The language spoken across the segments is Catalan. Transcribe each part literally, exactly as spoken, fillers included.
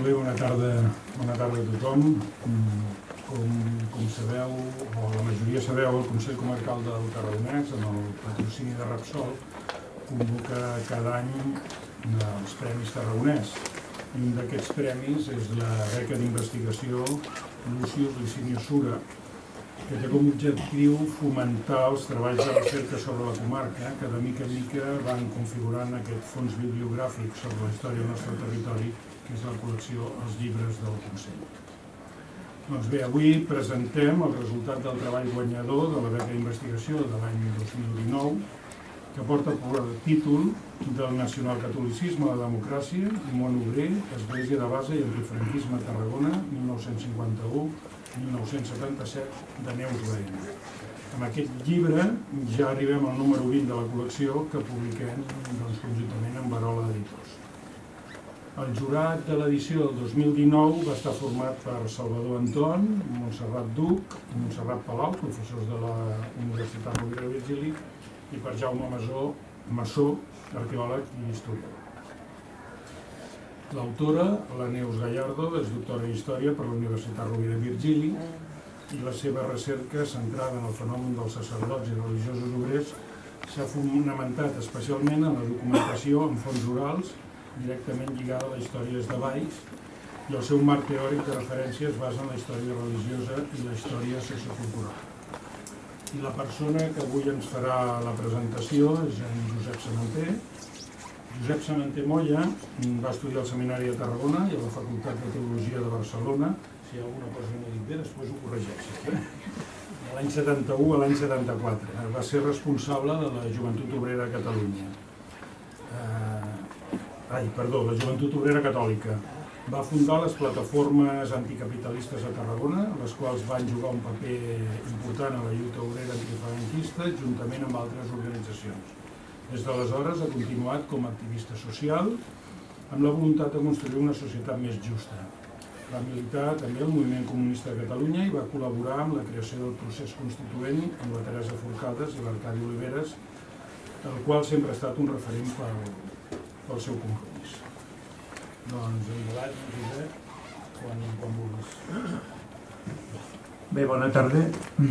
Molt bé, bona tarda, bona tarda a tothom. Com, com sabeu, o la majoria sabeu, el Consell Comarcal del Tarragonès, amb el patrocini de Repsol, convoca cada any els Premis Tarragonès. I un d'aquests premis és la beca d'investigació Lucius Licinius Sura, que té com a objectiu fomentar els treballs de recerca sobre la comarca, que de mica en mica van configurant aquest fons bibliogràfic sobre la història del nostre territori, que és la col·lecció Els llibres del Consell. Doncs bé, avui presentem el resultat del treball guanyador de la beca d'investigació de l'any dos mil dinou, que porta per títol del nacionalcatolicisme a la democràcia, món obrer, església de base i antifranquisme a Tarragona, mil nou-cents cinquanta-u a mil nou-cents setanta-set, de Neus Baena. Amb aquest llibre ja arribem al número vint de la col·lecció, que publiquem doncs, conjuntament amb Verola Editors. El jurat de l'edició del dos mil dinou va estar format per Salvador Anton, Montserrat Duc, Montserrat Palau, professors de la Universitat Rovira i Virgili, i per Jaume Masó, Massó, arqueòleg i historiador. L'autora, la Neus Gallardo, és doctora en Història per la Universitat Rovira i Virgili i la seva recerca, centrada en el fenomen dels sacerdots i religiosos obrers, s'ha fonamentat especialment en la documentació en fonts orals directament lligada a la història de Valls, i el seu marc teòric de referència es basa en la història religiosa i la història sociocultural. I la persona que avui ens farà la presentació és en Josep Sementé. Josep Sementé Moya va estudiar al Seminari de Tarragona i a la Facultat de Teologia de Barcelona. Si hi ha alguna cosa que no dic bé, després ho corregeixo. De l'any setanta-u a l'any setanta-quatre. Va ser responsable de la Joventut Obrera a Catalunya. Ai, perdó, la Joventut Obrera Catòlica. Va fundar les plataformes anticapitalistes a Tarragona, les quals van jugar un paper important a la lluita obrera antifranquista, juntament amb altres organitzacions. Des d'aleshores ha continuat com a activista social, amb la voluntat de construir una societat més justa. Va militar també al Moviment Comunista de Catalunya i va col·laborar amb la creació del procés constituent amb la Teresa Forcades i l'Arcadi Oliveres, el qual sempre ha estat un referent pel seu compromís. Doncs endavant, Josep, quan, quan vulguis. Bé, bona tarda.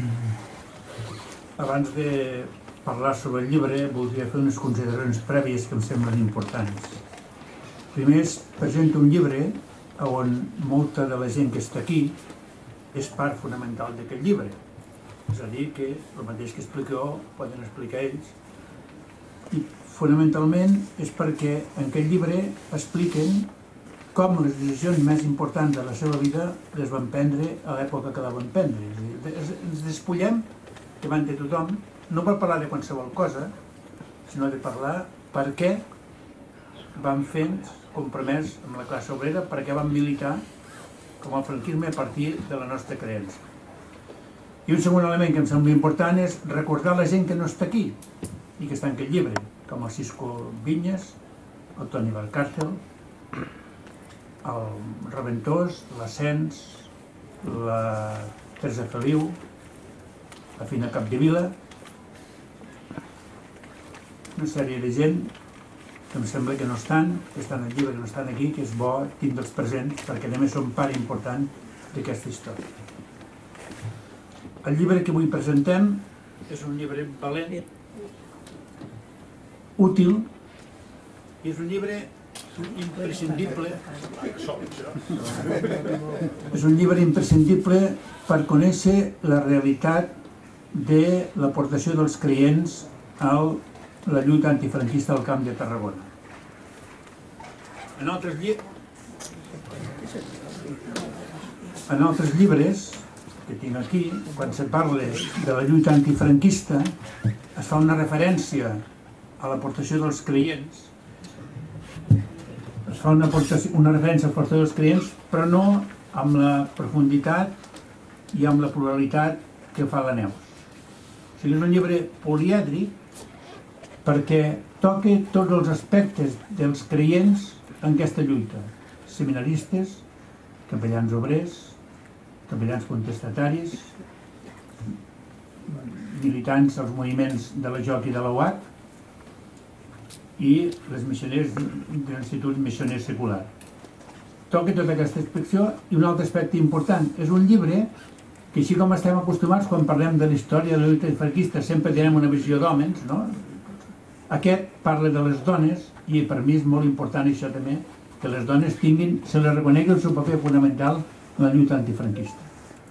Abans de parlar sobre el llibre, voldria fer unes consideracions prèvies que em semblen importants. Primer, presento un llibre on molta de la gent que està aquí és part fonamental d'aquest llibre. És a dir, que el mateix que expliqueu poden explicar ells. I fonamentalment és perquè en aquest llibre expliquen com les decisions més importants de la seva vida les van prendre a l'època que la van prendre. És a dir, ens despullem davant de tothom, no per parlar de qualsevol cosa, sinó de parlar per què van fent compromès amb la classe obrera, per què van militar com el franquisme a partir de la nostra creença. I un segon element que em sembla important és recordar la gent que no està aquí i que està en aquest llibre, com el Cisco Vinyes, el Toni Valcárcel, el Reventós, l'Ascens, la Teresa Feliu, la Fina Capdevila, una sèrie de gent que em sembla que no estan, que estan al llibre, que no estan aquí, que és bo tindre'ls presents perquè a més són part important d'aquesta història. El llibre que avui presentem és un llibre valent, útil, i és un llibre imprescindible. És un llibre imprescindible per conèixer la realitat de l'aportació dels creients a la lluita antifranquista al Camp de Tarragona. En altres, lli... en altres llibres que tinc aquí, quan se parla de la lluita antifranquista, es fa una referència a l'aportació dels creients, es fa una, una referència al portador dels creients, però no amb la profunditat i amb la pluralitat que fa la Neus. O sigui, és un llibre polièdric perquè toca tots els aspectes dels creients en aquesta lluita. Seminaristes, capellans obrers, capellans contestataris, militants als moviments de la J O C i de la U A C, i les missioners de l'Institut Missioner Secular. toca tota aquesta explicació. I un altre aspecte important, és un llibre que, així com estem acostumats quan parlem de la història de la lluita antifranquista, sempre tenim una visió d'homes, no? Aquest parla de les dones, i per mi és molt important això també, que les dones tinguin, se les reconegui el seu paper fonamental en la lluita antifranquista.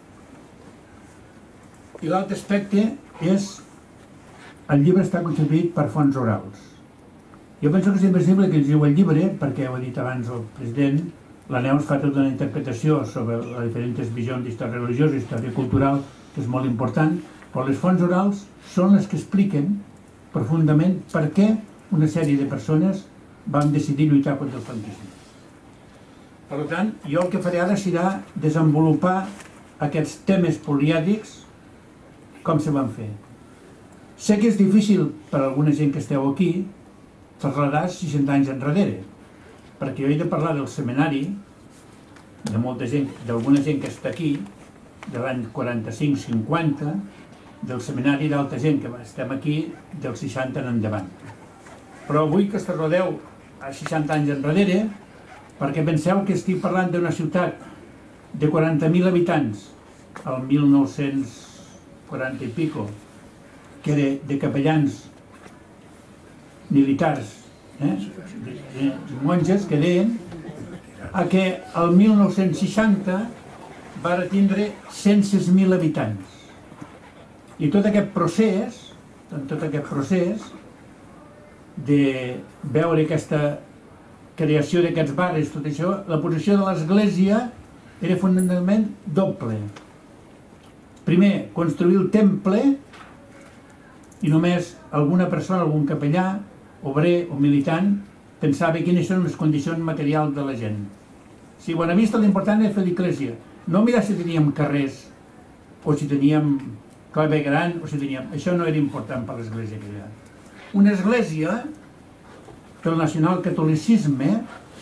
I l'altre aspecte és, el llibre està constituït per fonts orals. Jo penso que és impossible que llegiu el llibre, perquè ho ha dit abans el president, la Neus fa tota una interpretació sobre les diferents visions d'història religiosa i història cultural, que és molt important, però les fonts orals són les que expliquen profundament per què una sèrie de persones van decidir lluitar contra el franquisme. Per tant, jo el que faré ara serà desenvolupar aquests temes polièdrics, com se van fer. Sé que és difícil per a alguna gent que esteu aquí trasladar seixanta anys enrere, perquè jo he de parlar del seminari de molta gent, d'alguna gent que està aquí, de l'any quaranta-cinc cinquanta, del seminari d'altra gent que estem aquí dels seixanta en endavant. Però vull que es trasladeu a seixanta anys enrere, perquè penseu que estic parlant d'una ciutat de quaranta mil habitants al mil nou-cents quaranta i pico, que era de capellans militars, eh? de, de monges que deien a que el mil nou-cents seixanta va tindre cent sis mil habitants. I tot aquest procés, tot aquest procés de veure aquesta creació d'aquests barris, tot això, la posició de l'Església era fonamentalment doble. Primer, construir el temple, i només alguna persona, algun capellà, obrer o militant, pensava quines són les condicions materials de la gent. Si a vista l'important era fer l'església, no mirar si teníem carrers, o si teníem clavegueram, o si teníem... Això no era important per l'església que hi ha. Una església, pel nacionalcatolicisme,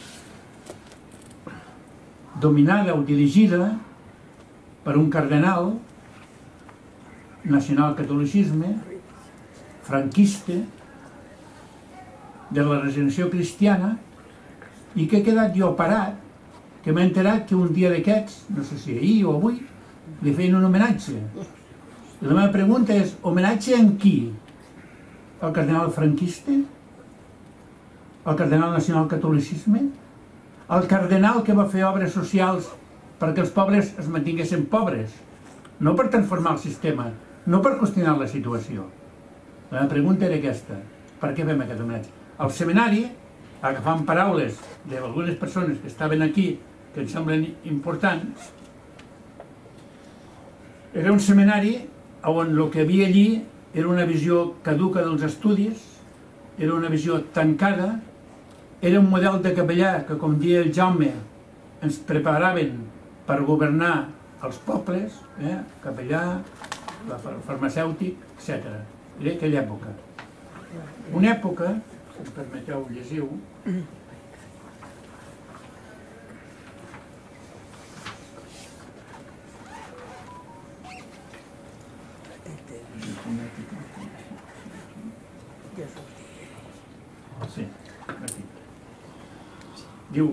dominada o dirigida per un cardenal, nacionalcatolicisme, franquista, de la regeneració cristiana, i que he quedat jo parat, que m'he enterat que un dia d'aquests, no sé si ahir o avui, li feien un homenatge. I la meva pregunta és, homenatge en qui? El cardenal franquista? El cardenal nacionalcatolicisme? El cardenal que va fer obres socials perquè els pobres es mantinguessin pobres? No per transformar el sistema, no per qüestionar la situació. La meva pregunta era aquesta. Per què fem aquest homenatge? El seminari, agafant paraules d'algunes persones que estaven aquí, que em semblen importants, era un seminari on el que havia allí era una visió caduca dels estudis, era una visió tancada, era un model de capellà que, com deia el Jaume, ens preparaven per governar els pobles, eh? capellà, farmacèutic, etcètera. Era aquella època. Una època, si em permeteu, llegiu, sí, aquí. Diu,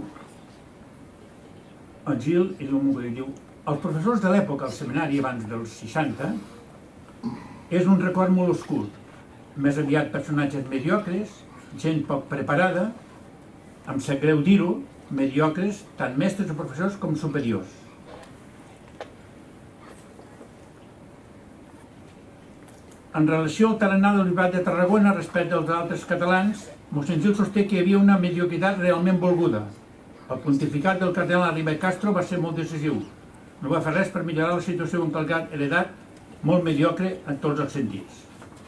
el Gil i l'Homogui, diu, els professors de l'època al seminari abans dels seixanta és un record molt oscur, més aviat personatges mediocres, gent poc preparada, em sap greu dir-ho, mediocres, tant mestres o professors com superiors. En relació al tarannà de l'Universitat de Tarragona respecte als altres catalans, mossèn Gil sosté que hi havia una mediocritat realment volguda. El pontificat del cardenal Ribera Castro va ser molt decisiu. No va fer res per millorar la situació d'un clergat heredat molt mediocre en tots els sentits.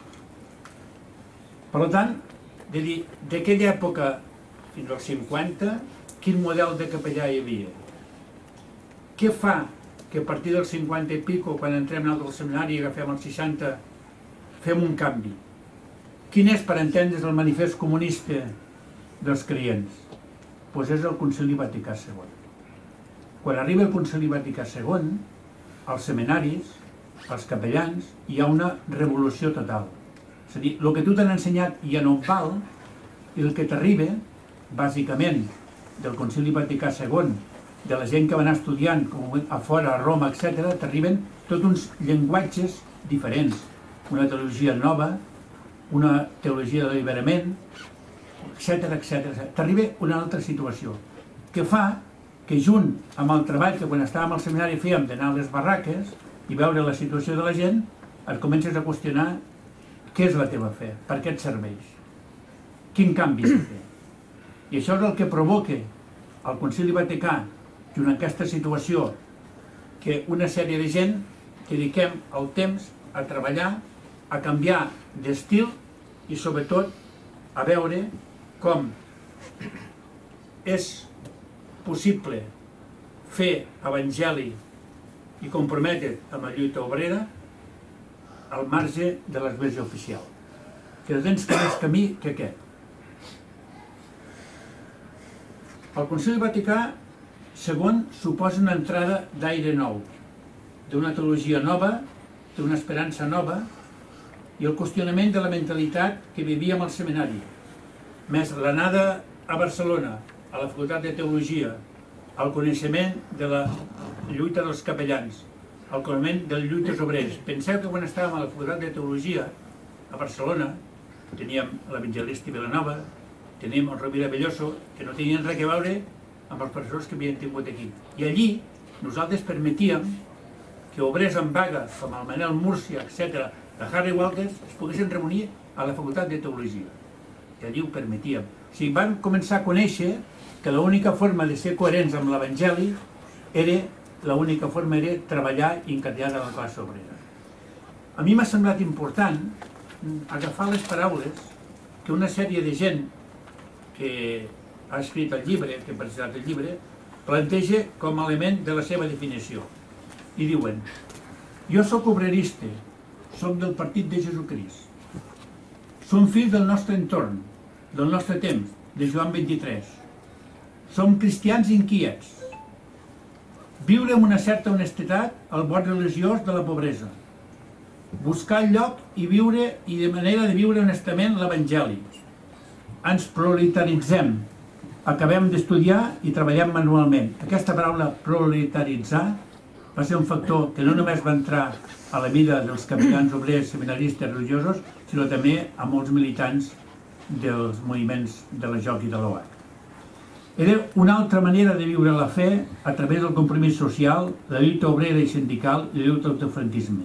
Per tant, de dir, d'aquella època fins als cinquanta, quin model de capellà hi havia? Què fa que a partir dels cinquanta i pico, quan entrem al seminari i agafem els seixanta, fem un canvi? Quin és, per entendre's, el manifest comunista dels creients? Doncs és el Concili Vaticà segon. Quan arriba el Concili Vaticà segon, als seminaris, als capellans, hi ha una revolució total. És a dir, el que tu t'han ensenyat ja no val, i el que t'arriba, bàsicament, del Concili Vaticà segon de la gent que va anar estudiant a fora, a Roma, etcètera, t'arriben tots uns llenguatges diferents. Una teologia nova, una teologia de l'alliberament, etcètera, etcètera. T'arriba una altra situació, que fa que junt amb el treball que quan estàvem al seminari fèiem d'anar a les barraques i veure la situació de la gent, et comences a qüestionar què és la teva fe, per què et serveix, quin canvi has de fer. I això és el que provoca el Concili Vaticà, junt amb aquesta situació, que una sèrie de gent dediquem el temps a treballar, a canviar d'estil i sobretot a veure com és possible fer evangeli i comprometre't amb la lluita obrera al marge de l'església oficial, que no tens més camí que aquest. El Concili Vaticà segon suposa una entrada d'aire nou, d'una teologia nova, d'una esperança nova i el qüestionament de la mentalitat que vivíem al seminari, més l'anada a Barcelona, a la Facultat de Teologia, el coneixement de la lluita dels capellans, el coneixement de les lluites obreres. Penseu que quan estàvem a la Facultat de Teologia a Barcelona teníem l'evangelista Vilanova, teníem el Rovira Belloso, que no tenien res a veure amb els professors que havien tingut aquí. I allí nosaltres permetíem que obrers en vaga, com el Manel Múrcia, etcètera, de Harry Walters, es poguessin reunir a la Facultat de Teologia. I allí ho permetíem. O sigui, van començar a conèixer que l'única forma de ser coherents amb l'Evangeli era, l'única forma era treballar i encadenar de la classe obrera. A mi m'ha semblat important agafar les paraules que una sèrie de gent que ha escrit el llibre, que ha presentat el llibre, planteja com a element de la seva definició. I diuen: jo sóc obrerista, sóc del partit de Jesucrist, som fills del nostre entorn, del nostre temps, de Joan vint-i-tres. Som cristians inquiets. Viure amb una certa honestedat el vot religiós de la pobresa. Buscar el lloc i viure i de manera de viure honestament l'Evangeli. Ens proletaritzem. Acabem d'estudiar i treballem manualment. Aquesta paraula proletaritzar va ser un factor que no només va entrar a la vida dels capellans obrers, seminaristes, religiosos, sinó també a molts militants dels moviments de la J O C i de l'O A C. Era una altra manera de viure la fe a través del compromís social, la lluita obrera i sindical i la lluita contra el franquisme.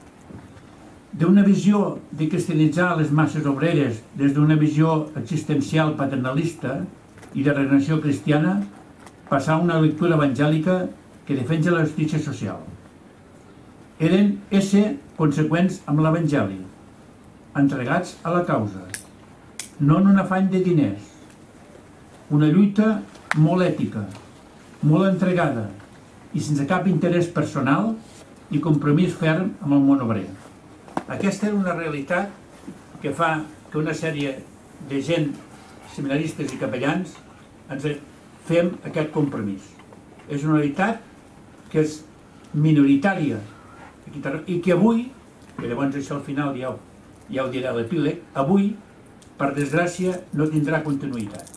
D'una visió de cristianitzar les masses obreres des d'una visió existencial paternalista i de regeneració cristiana, passar a una lectura evangèlica que defensa la justícia social. Eren ésser conseqüents amb l'Evangeli, entregats a la causa, no en un afany de diners. Una lluita molt ètica, molt entregada i sense cap interès personal i compromís ferm amb el món obrer. Aquesta era una realitat que fa que una sèrie de gent, seminaristes i capellans, ens fem aquest compromís. És una realitat que és minoritària i que avui, que llavors això al final ja, ja ho dirà l'epíleg, avui, per desgràcia, no tindrà continuïtat.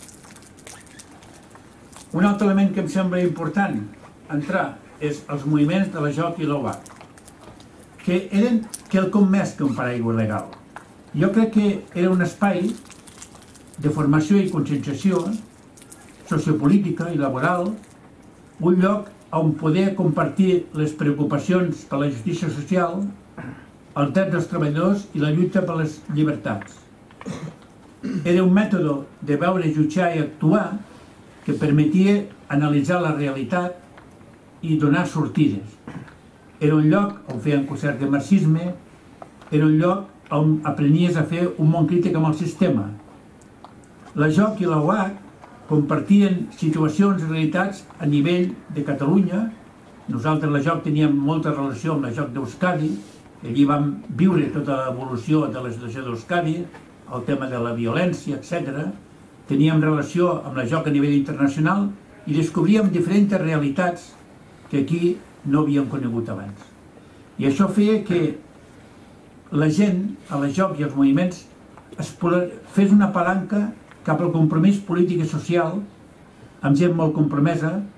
Un altre element que em sembla important entrar és els moviments de la J O C i l'O A C, que eren quelcom més que un paraigua legal. Jo crec que era un espai de formació i conscienciació sociopolítica i laboral, un lloc on poder compartir les preocupacions per la justícia social, els drets dels treballadors i la lluita per les llibertats. Era un mètode de veure, jutjar i actuar que permetia analitzar la realitat i donar sortides. Era un lloc on feien concerts de marxisme, era un lloc on aprenies a fer un món crític amb el sistema. La J O C i la U A C compartien situacions i realitats a nivell de Catalunya. Nosaltres, la J O C, teníem molta relació amb la J O C d'Euskadi, allí vam viure tota l'evolució de la situació d'Euskadi, el tema de la violència, etcètera. Teníem relació amb la J O C a nivell internacional i descobríem diferents realitats que aquí no havíem conegut abans. I això feia que la gent, a la J O C i els moviments, es fes una palanca cap al compromís polític i social amb gent molt compromesa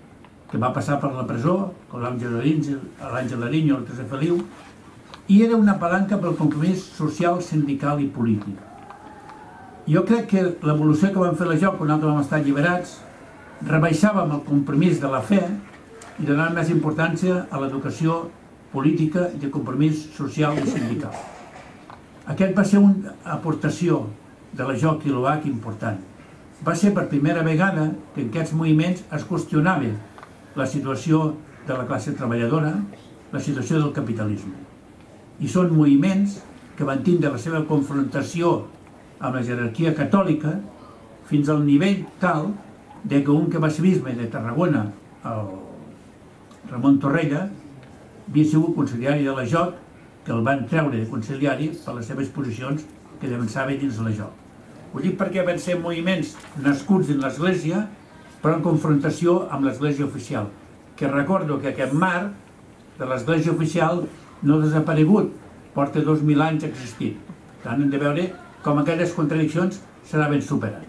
que va passar per la presó, com l'Àngel Ariño, el José Feliu, i era una palanca pel compromís social, sindical i polític. Jo crec que l'evolució que vam fer la J O C, quan nosaltres vam estar alliberats, rebaixàvem el compromís de la fe i donàvem més importància a l'educació política i de compromís social i sindical. Aquest va ser una aportació de la J O C i l'O H important. Va ser per primera vegada que en aquests moviments es qüestionava la situació de la classe treballadora, la situació del capitalisme. I són moviments que van tindre la seva confrontació amb la jerarquia catòlica fins al nivell tal de que un que va ser bisbe de Tarragona, el Ramon Torrella, havia sigut conciliari de la J O C, que el van treure de conciliari per les seves posicions que defensava dins la J O C. Ho dic perquè van ser moviments nascuts dins l'Església, però en confrontació amb l'Església oficial, que recordo que aquest marc de l'Església oficial no ha desaparegut, porta dos mil anys existint. Per tant, hem de veure com aquelles contradiccions s'anaven superant.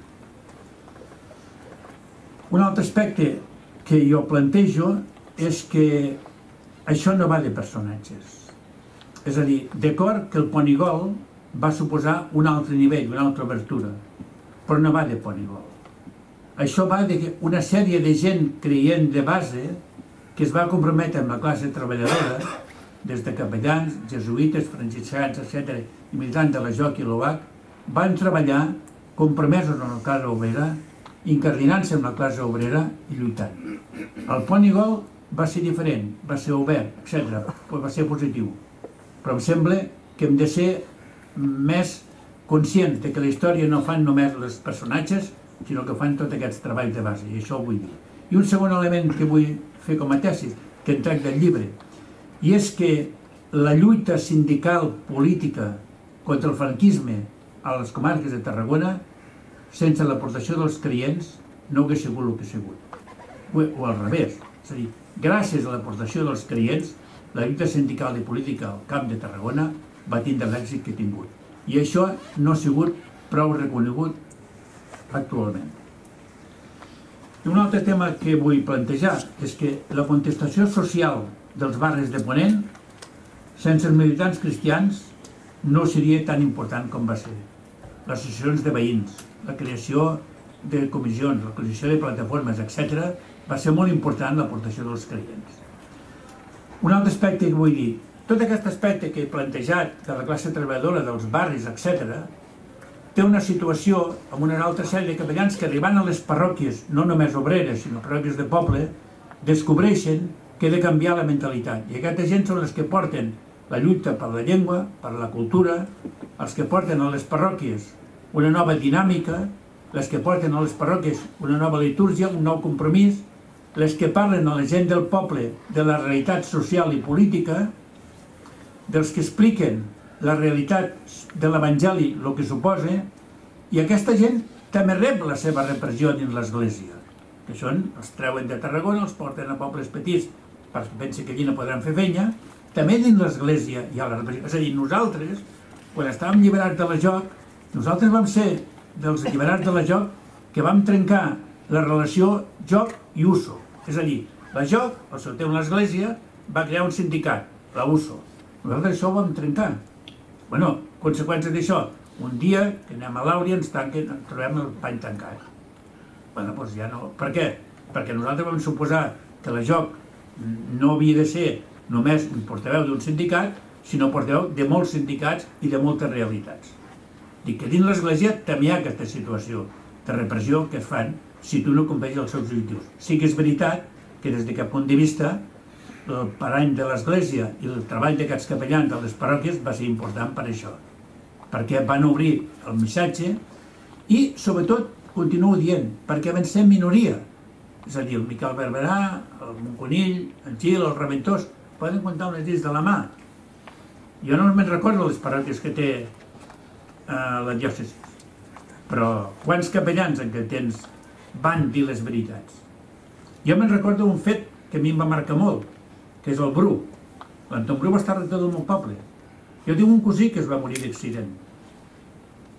Un altre aspecte que jo plantejo és que això no va de personatges. És a dir, d'acord que el Ponigol va suposar un altre nivell, una altra obertura, però no va de Ponigol. Això va d'una sèrie de gent creient de base que es va comprometre amb la classe treballadora, des de capellans, jesuïtes, franciscans, etcètera, i militants de la J O C i l'O H, van treballar compromesos amb la classe obrera, incardinant-se amb la classe obrera i lluitant. El Ponigol va ser diferent, va ser obert, etcètera, va ser positiu. Però em sembla que hem de ser més conscients de que la història no fan només els personatges, sinó que fan tots aquests treballs de base, i això ho vull dir. I un segon element que vull fer com a tesi, que en trec del llibre, i és que la lluita sindical política contra el franquisme a les comarques de Tarragona, sense l'aportació dels creients, no hauria sigut el que ha sigut. O al revés, és a dir, gràcies a l'aportació dels creients, la lluita sindical i política al Camp de Tarragona va tindre l'èxit que ha tingut. I això no ha sigut prou reconegut actualment. I un altre tema que vull plantejar és que la contestació social dels barris de Ponent, sense els militants cristians, no seria tan important com va ser. Les associacions de veïns, la creació de comissions, la creació de plataformes, etcètera, va ser molt important l'aportació dels creients. Un altre aspecte que vull dir, tot aquest aspecte que he plantejat de la classe treballadora, dels barris, etcètera, té una situació amb una altra sèrie de capellans que arribant a les parròquies, no només obreres, sinó parròquies de poble, descobreixen que ha de canviar la mentalitat. I aquesta gent són els que porten la lluita per la llengua, per la cultura, els que porten a les parròquies una nova dinàmica, les que porten a les parròquies una nova litúrgia, un nou compromís, les que parlen a la gent del poble de la realitat social i política, dels que expliquen la realitat de l'Evangeli, el que suposa, i aquesta gent també rep la seva repressió dins l'Església, que són, els treuen de Tarragona, els porten a pobles petits perquè pensen que allí no podran fer feina, també dins l'Església hi ha la repressió. És a dir, nosaltres, quan estàvem alliberats de la J O C, nosaltres vam ser dels alliberats de la J O C que vam trencar la relació J O C i U S O. És a dir, la J O C, al seu temps l'Església, va crear un sindicat, la U S O. Nosaltres això ho vam trencar. Bueno, conseqüència d'això, un dia que anem a l'Àuria ens tanquen, ens trobem el pany tancat. Bueno, doncs ja no. Per què? Perquè nosaltres vam suposar que la J O C no havia de ser només un portaveu d'un sindicat, sinó portaveu de molts sindicats i de moltes realitats. Dic que dins l'Església també hi ha aquesta situació de repressió que es fan si tu no compleixes els seus objectius. Sí que és veritat que des d'aquest punt de vista el parany de l'Església i el treball d'aquests capellans de les parròquies va ser important per això, perquè van obrir el missatge i, sobretot, continuo dient, perquè vam ser minoria. És a dir, el Miquel Barberà, el Monconill, el Gil, el Reventós, poden comptar unes dits de la mà. Jo no me'n recordo les parròquies que té la diòcesi, però quants capellans en aquell temps van dir les veritats? Jo me'n recordo un fet que a mi em va marcar molt, que és el Bru. L'Anton Bru va estar rector del meu poble. Jo tinc un cosí que es va morir d'accident.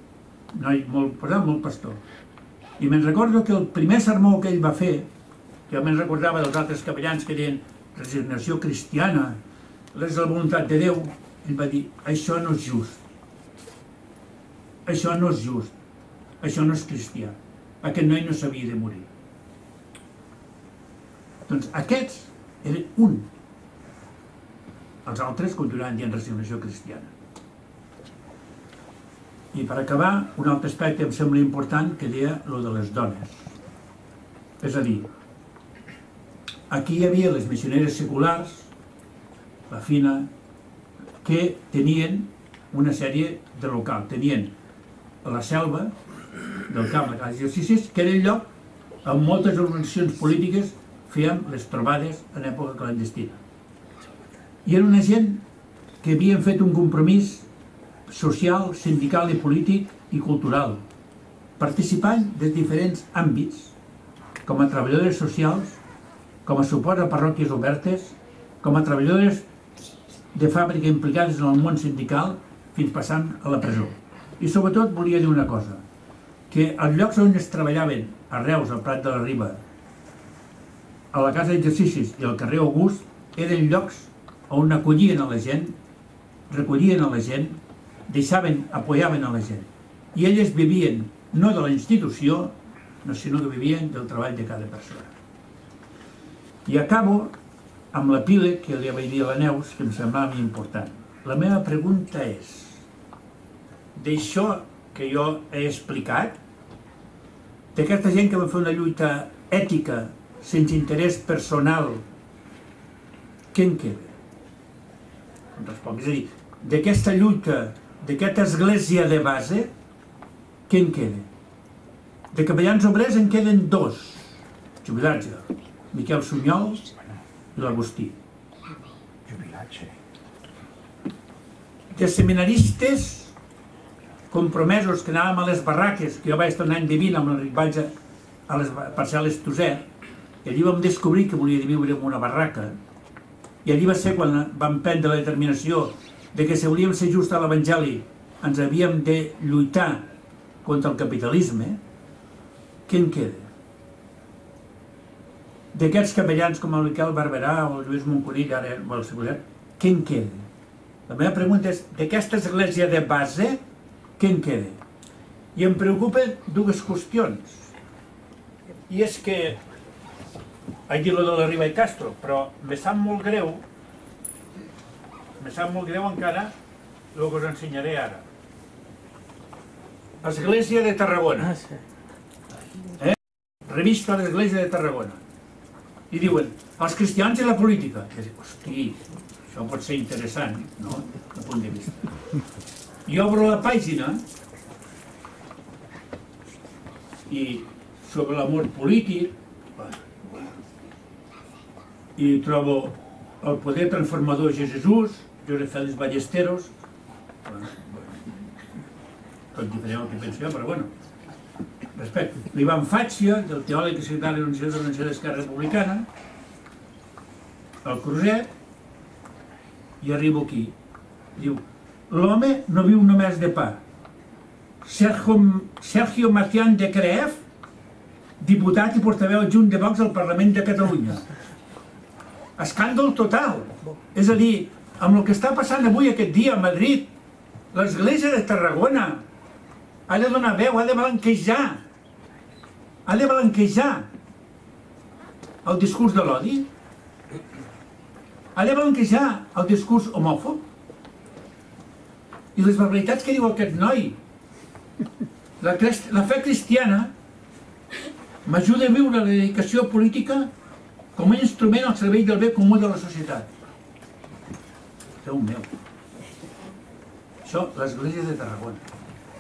Noi molt posat, molt pastor. I me'n recordo que el primer sermó que ell va fer Jo me'n recordava dels altres capellans que deien resignació cristiana, és la voluntat de Déu. Ell va dir, això no és just. Això no és just. Això no és cristià. Aquest noi no s'havia de morir. Doncs aquests eren un. Els altres continuaven dient resignació cristiana. I per acabar, un altre aspecte em sembla important que deia el de les dones. És a dir, aquí hi havia les missioneres seculars, la Fina, que tenien una sèrie de local. Tenien a la selva del camp de Casa Exercicis, que era el lloc on moltes organitzacions polítiques fèiem les trobades en època clandestina. I era una gent que havien fet un compromís social, sindical i polític i cultural, participant de diferents àmbits, com a treballadores socials, com a suport a parròquies obertes, com a treballadores de fàbrica implicades en el món sindical, fins passant a la presó. I sobretot volia dir una cosa, que els llocs on es treballaven, a Reus, al Prat de la Riba, a la Casa d'Exercicis i al carrer August, eren llocs on acollien a la gent, recollien a la gent, deixaven, apoyaven a la gent. I elles vivien no de la institució, sinó que vivien del treball de cada persona. I acabo amb l'epíleg que li vaig dir a la Neus, que em semblava important. La meva pregunta és, d'això que jo he explicat, d'aquesta gent que va fer una lluita ètica, sense interès personal, què en queda? Em responc. És a dir, d'aquesta lluita, d'aquesta església de base, què en queda? De capellans obrers en queden dos, jubilats ja, Miquel Sunyol i l'Agustí. De seminaristes compromesos que anàvem a les barraques, que jo vaig estar un any de vint amb el vaig a les parcel·les Toser, i allí vam descobrir que volia viure en una barraca, i allí va ser quan vam prendre la determinació de que si volíem ser just a l'Evangeli ens havíem de lluitar contra el capitalisme. Què en queda? D'aquests capellans com el Miquel Barberà o el Lluís Monconill, ara el Seguret, què en queda? La meva pregunta és, d'aquesta església de base, què en queda? I em preocupen dues qüestions. I és que, haig dit lo de la Riba i Castro, però me sap molt greu, me sap molt greu encara el que us ensenyaré ara. Església de Tarragona. Eh? Revista de l'Església de Tarragona. I diuen, els cristians i la política. I dic, hosti, això pot ser interessant, no? De punt de vista. I obro la pàgina i sobre l'amor polític i trobo el poder transformador de Jesús, Josep Félix Ballesteros, tot diferent el que penso jo, però bueno, respecte. L'Ivan Fàcia, del teòleg i secretari de l'Organització d'Esquerra Republicana, el Cruzet, i arribo aquí. Diu, l'home no viu només de pa. Sergio, Sergio Marcián de Creef, diputat i portaveu adjunt de Vox al Parlament de Catalunya. Escàndol total. És a dir, amb el que està passant avui aquest dia a Madrid, l'Església de Tarragona ha de donar veu, ha de blanquejar, ha de blanquejar el discurs de l'odi, ha de blanquejar el discurs homòfob i les barbaritats que diu aquest noi. La, la fe cristiana m'ajuda a viure la dedicació política com a instrument al servei del bé comú de la societat. Déu meu. Això, l'Església de Tarragona.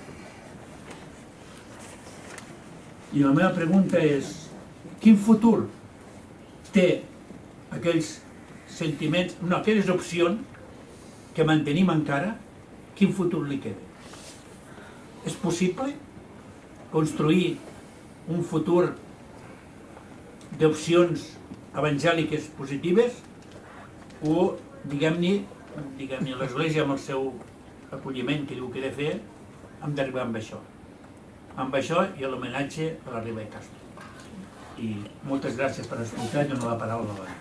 I la meva pregunta és, quin futur té aquells sentiments, no, aquelles opcions que mantenim encara, quin futur li queda? És possible construir un futur d'opcions evangèliques positives o, diguem-ne, diguem-ne, l'Església amb el seu acolliment que diu que he de fer, hem d'arribar amb això. Amb això i l'homenatge a la Riba i Castro. I moltes gràcies per escoltar i donar la paraula a la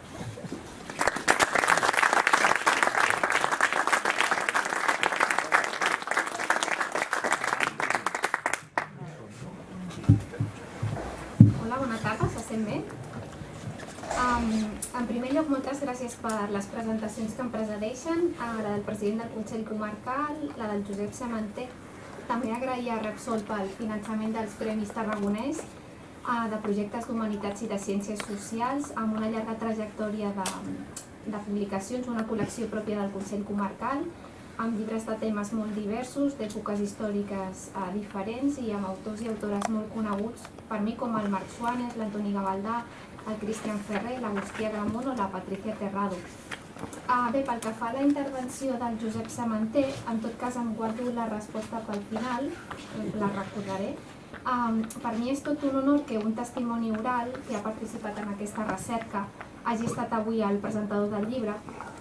En primer lloc, moltes gràcies per les presentacions que em precedeixen, la del president del Consell Comarcal, la del Josep Sementer. També agrair a Repsol pel finançament dels Premis Tarragonès de projectes d'humanitats i de ciències socials amb una llarga trajectòria de publicacions, una col·lecció pròpia del Consell Comarcal, amb llibres de temes molt diversos, d'èpoques històriques diferents i amb autors i autores molt coneguts per mi com el Marc Suárez, l'Antoni Gavaldà, el Cristian Ferrer, l'Agustí Agramunt o la Patricia Terrado. Bé, pel que fa a la intervenció del Josep Sementer, en tot cas em guardo la resposta pel final, la recordaré. Per mi és tot un honor que un testimoni oral que ha participat en aquesta recerca hagi estat avui el presentador del llibre,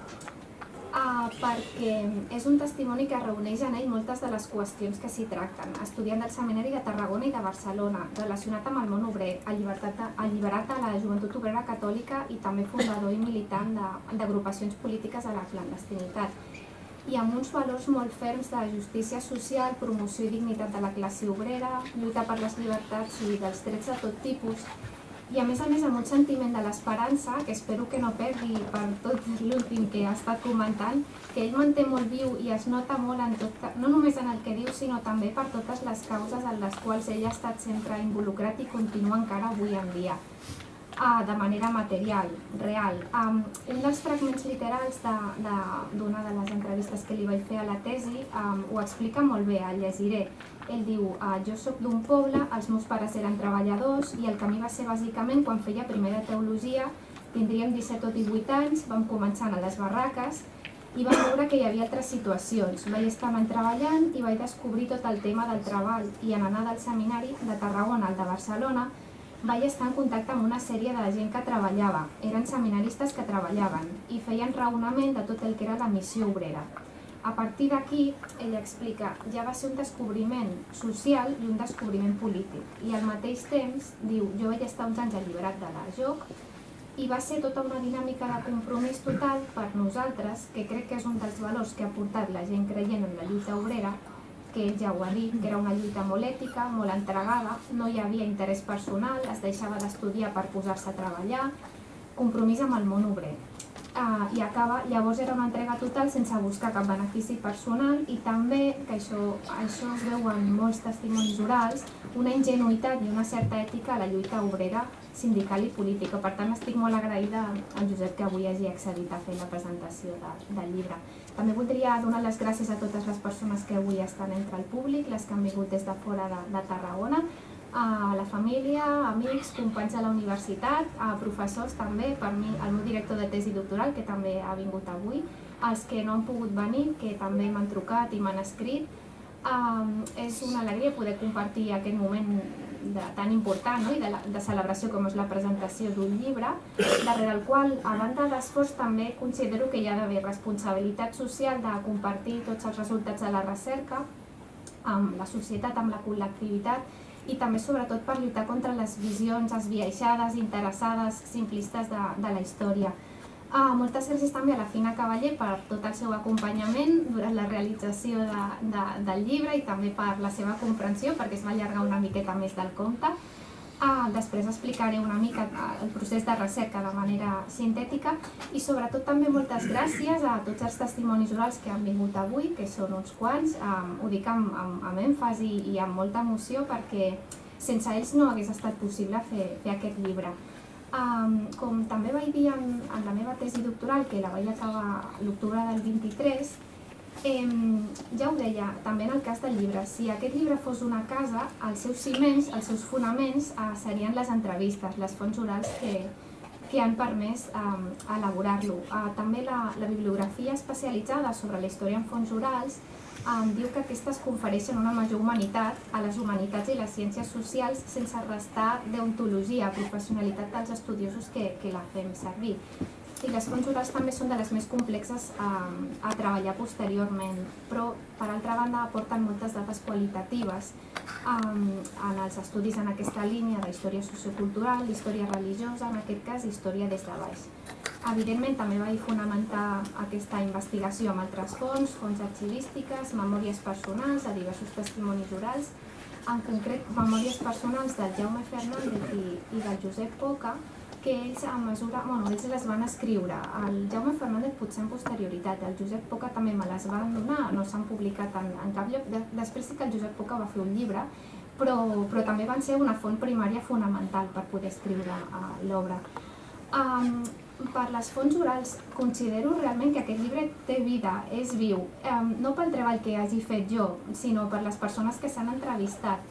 perquè és un testimoni que reuneix en ell moltes de les qüestions que s'hi tracten. Estudiant del Seminari de Tarragona i de Barcelona, relacionat amb el món obrer, alliberat de la Joventut Obrera Catòlica i també fundador i militant d'agrupacions polítiques a la clandestinitat. I amb uns valors molt ferms de justícia social, promoció i dignitat de la classe obrera, lluita per les llibertats i dels drets de tot tipus, i a més a més amb un sentiment de l'esperança, que espero que no perdi per tot l'últim que ha estat comentant, que ell manté molt viu i es nota molt en tot, no només en el que diu, sinó també per totes les causes en les quals ell ha estat sempre involucrat i continua encara avui en dia, de manera material, real. Un dels fragments literals d'una de les entrevistes que li vaig fer a la tesi ho explica molt bé, el llegiré. Ell diu, jo soc d'un poble, els meus pares eren treballadors i el camí va ser bàsicament quan feia primer de teologia, tindríem disset o divuit anys, vam començar a les barraques i vam veure que hi havia altres situacions. Vaig estar treballant i vaig descobrir tot el tema del treball i en anar del seminari de Tarragona al de Barcelona vaig estar en contacte amb una sèrie de gent que treballava, eren seminaristes que treballaven i feien raonament de tot el que era la missió obrera. A partir d'aquí, ella explica, ja va ser un descobriment social i un descobriment polític. I al mateix temps, diu, jo vaig estar uns anys alliberat de la J O C i va ser tota una dinàmica de compromís total per nosaltres, que crec que és un dels valors que ha portat la gent creient en la lluita obrera, que ell ja ho ha dit, que era una lluita molt ètica, molt entregada, no hi havia interès personal, es deixava d'estudiar per posar-se a treballar, compromís amb el món obrer. I acaba, llavors era una entrega total sense buscar cap benefici personal i també, que això es veu en molts testimonis orals, una ingenuïtat i una certa ètica a la lluita obrera, sindical i política. Per tant, estic molt agraïda al Josep que avui hagi accedit a fer la presentació del llibre. També voldria donar les gràcies a totes les persones que avui estan entre el públic, les que han vingut des de fora de Tarragona, a la família, amics, companys de la universitat, a professors també, per mi, el meu director de tesi doctoral, que també ha vingut avui, els que no han pogut venir, que també m'han trucat i m'han escrit. És una alegria poder compartir aquest moment tan important i de celebració com és la presentació d'un llibre, darrere el qual, a banda d'esforç, també considero que hi ha d'haver responsabilitat social de compartir tots els resultats de la recerca amb la societat, amb la col·lectivitat, i també sobretot per lluitar contra les visions esbiaixades, interessades, simplistes de la història. Moltes gràcies també a la Fina Cavaller per tot el seu acompanyament durant la realització del llibre i també per la seva comprensió, perquè es va allargar una miqueta més del compte. Després explicaré una mica el procés de recerca de manera sintètica i sobretot també moltes gràcies a tots els testimonis orals que han vingut avui, que són uns quants, ho dic amb èmfasi i amb molta emoció perquè sense ells no hagués estat possible fer aquest llibre. Com també vaig dir en la meva tesi doctoral, que la vaig acabar l'octubre del vint-i-tres, ja ho deia, també en el cas del llibre, si aquest llibre fos una casa, els seus ciments, els seus fonaments serien les entrevistes, les fonts orals que han permès elaborar-lo. També la bibliografia especialitzada sobre la història en fonts orals diu que aquestes confereixen una major humanitat a les humanitats i les ciències socials sense restar deontologia, professionalitat dels estudiosos que la fem servir. i les fonts orals també són de les més complexes a, a treballar posteriorment, però per altra banda aporten moltes dades qualitatives um, en els estudis en aquesta línia d'història sociocultural, història religiosa, en aquest cas història des de baix. Evidentment també vaig fonamentar aquesta investigació amb altres fonts, fonts arxivístiques, memòries personals de diversos testimonis orals, en concret memòries personals del Jaume Fernández i, i del Josep Poca, que ells a mesura, bueno, ells les van escriure. El Jaume Fernández potser en posterioritat, el Josep Poca també me les van donar, no s'han publicat en, en cap lloc. De, després sí que el Josep Poca va fer un llibre, però, però també van ser una font primària fonamental per poder escriure uh, l'obra. Um, per les fonts orals considero realment que aquest llibre té vida, és viu, um, no pel treball que hagi fet jo, sinó per les persones que s'han entrevistat.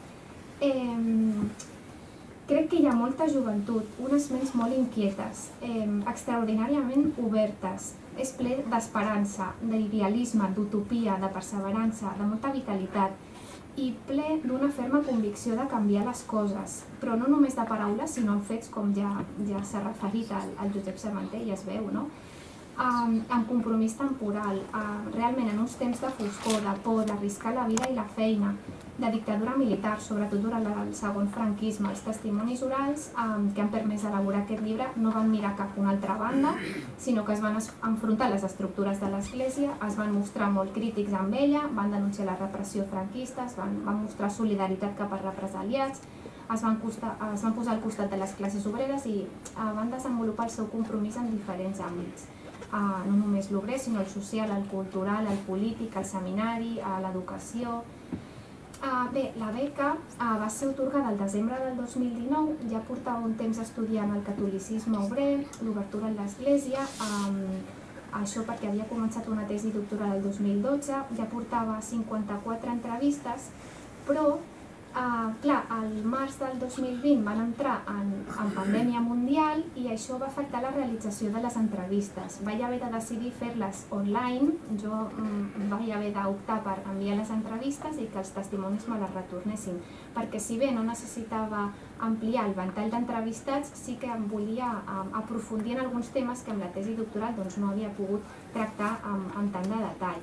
Um, Crec que hi ha molta joventut, unes ments molt inquietes, eh, extraordinàriament obertes, és ple d'esperança, d'idealisme, d'utopia, de perseverança, de molta vitalitat i ple d'una ferma convicció de canviar les coses, però no només de paraules, sinó en fets, com ja, ja s'ha referit al, al Josep Samanter i es veu, no? Um, amb compromís temporal, uh, realment en uns temps de foscor, de por, d'arriscar la vida i la feina, de dictadura militar, sobretot durant el segon franquisme. Els testimonis orals um, que han permès elaborar aquest llibre no van mirar cap a una altra banda, sinó que es van enfrontar a les estructures de l'Església, es van mostrar molt crítics amb ella, van denunciar la repressió franquista, es van, van mostrar solidaritat cap als represaliats, es van, costar, es van posar al costat de les classes obreres i uh, van desenvolupar el seu compromís en diferents àmbits. Uh, no només l'obrer, sinó el social, el cultural, el polític, el seminari, uh, l'educació. Uh, bé, la beca uh, va ser atorgada al desembre del dos mil dinou, ja portava un temps estudiant el catolicisme obrer, l'obertura en l'Església, um, això perquè havia començat una tesi doctoral el dos mil dotze, ja portava cinquanta-quatre entrevistes, però Uh, clar, al març del dos mil vint van entrar en, en pandèmia mundial i això va afectar la realització de les entrevistes. Vaig haver de decidir fer-les online, jo mm, vaig haver d'optar per enviar les entrevistes i que els testimonis me les retornessin, perquè si bé no necessitava ampliar el ventall d'entrevistats, sí que em volia um, aprofundir en alguns temes que amb la tesi doctoral doncs, no havia pogut tractar amb, amb tant de detall.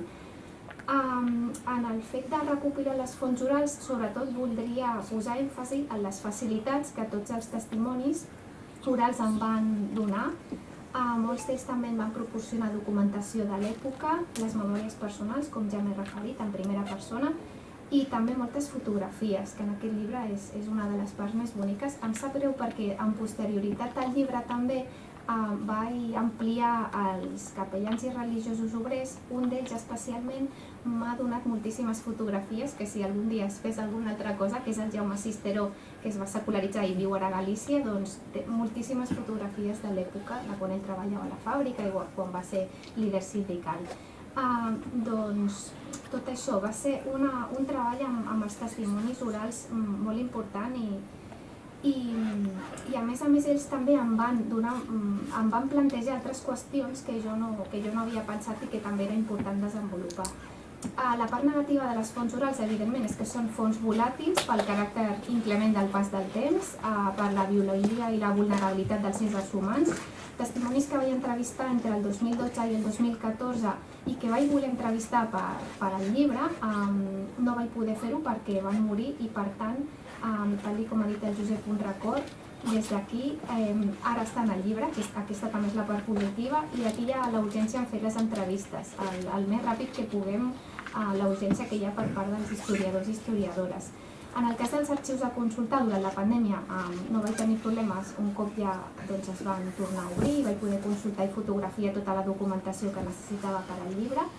Um, en el fet de recopilar les fonts orals, sobretot voldria posar èmfasi en les facilitats que tots els testimonis orals em van donar. Uh, molts d'ells també em van proporcionar documentació de l'època, les memòries personals, com ja m'he referit, en primera persona, i també moltes fotografies, que en aquest llibre és, és una de les parts més boniques. Em sap greu perquè en posterioritat al llibre també Uh, vaig ampliar els capellans i religiosos obrers. Un d'ells especialment m'ha donat moltíssimes fotografies, que si algun dia es fes alguna altra cosa, que és el Jaume Cisteró, que es va secularitzar i viu ara a Galícia, doncs té moltíssimes fotografies de l'època, de quan ell treballava a la fàbrica i quan va ser líder sindical. Uh, doncs tot això va ser una, un treball amb, amb els testimonis orals molt important i I, i a més a més ells també em van, donar, em van plantejar altres qüestions que jo, no, que jo no havia pensat i que també era important desenvolupar. La part negativa de les fonts orals, evidentment, és que són fonts volàtils pel caràcter inclement del pas del temps, per la biologia i la vulnerabilitat dels éssers humans. Testimonis que vaig entrevistar entre el dos mil dotze i el dos mil catorze i que vaig voler entrevistar per, per al llibre, um, no vaig poder fer-ho perquè van morir i per tant, um, tal com ha dit el Josep, un record, des d'aquí um, ara està en el llibre, que aquesta també és la part positiva, i aquí hi ha la urgència en fer les entrevistes, el, el més ràpid que puguem, uh, la urgència que hi ha per part dels historiadors i historiadores. En el cas dels arxius a consultar durant la pandèmia um, no vaig tenir problemes, un cop ja doncs, es van tornar a obrir, vaig poder consultar i fotografiar tota la documentació que necessitava per al llibre.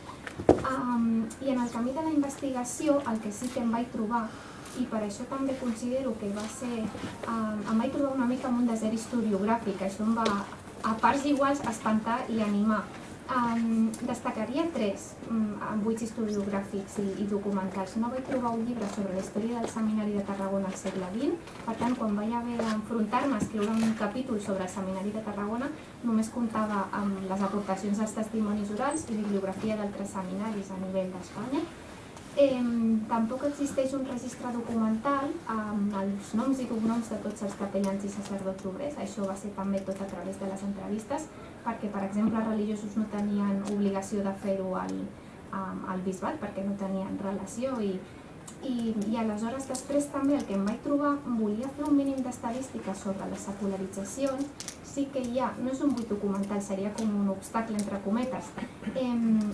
Um, I en el camí de la investigació el que sí que em vaig trobar, i per això també considero que va ser, um, em vaig trobar una mica amb un desert historiogràfic, això em va a parts iguals espantar i animar. Um, destacaria tres um, buits historiogràfics i, i documentals. No vaig trobar un llibre sobre la història del Seminari de Tarragona al segle vint, per tant, quan vaig haver d'enfrontar-me a escriure un capítol sobre el Seminari de Tarragona, només comptava amb les aportacions dels testimonis orals i bibliografia d'altres seminaris a nivell d'Espanya. Eh, tampoc existeix un registre documental amb els noms i cognoms de tots els capellans i sacerdots obrers, això va ser també tot a través de les entrevistes. perquè, per exemple, els religiosos no tenien obligació de fer-ho al, al bisbat, perquè no tenien relació. I, i, i aleshores, després també el que em vaig trobar, volia fer un mínim d'estadística sobre les secularitzacions. Sí que hi ha, no és un buit documental, seria com un obstacle entre cometes. Eh,